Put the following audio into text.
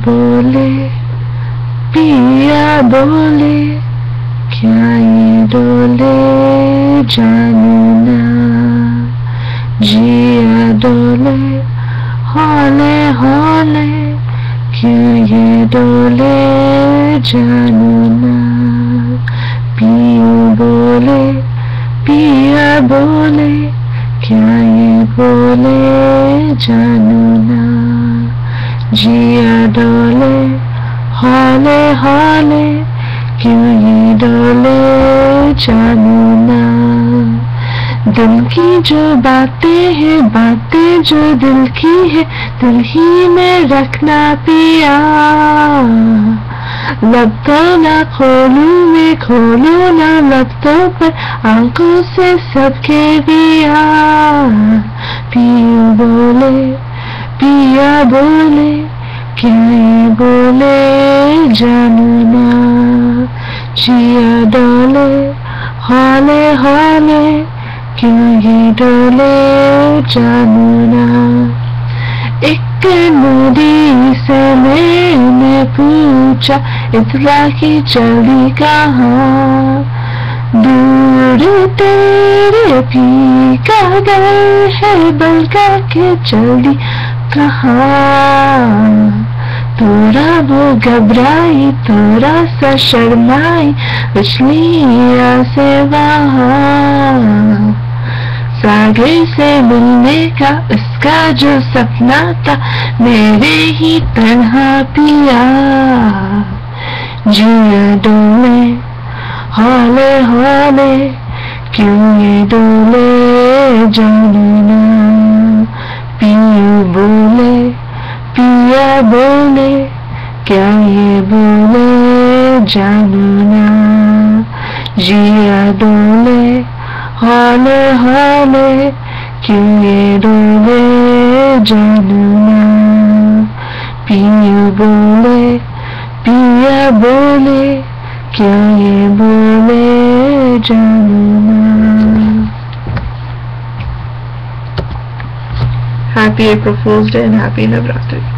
बोले पिया बोले, क्या ये डोले जानू ना। जिया डोले हौले हौले, क्यों ये डोले जानू ना। पियू बोले पिया बोले, क्या ये बोले जानू ना। जिया डोले हौले हौले, क्यों ये डोले जानू ना। दिल की जो बातें हैं, बातें जो दिल की है, दिल ही में रखना पिया। लब तो ना खोलूं मैं, खोलूं ना लब तो पर आंखों से सबके दिया। पियू बोले पिया बोले, क्या ये बोले जानू ना। जिया डोले हौले हौले, क्यों ये डोले जानू ना। एक नदी से मैंने पूछा, इतना की चली कहाँ। दूर तेरे भी का दर है, बलका के चली कहाँ। थोड़ा वो घबराई, थोड़ा सा शर्माई, पिछलिया से वहाँ। सागे से मिलने का उसका जो सपना था, मेरे ही तन्हा पिया। जिया डोले हौले हौले, क्यों ये डोले जानू ना। पियू बोले पिया बोले, क्या ये बोले जानू ना। जिया डोले हौले हौले, क्यों ये डोले जानू ना। पियू बोले पिया बोले, क्या ये बोले जानू ना। Happy April Fool's Day and happy Navratri.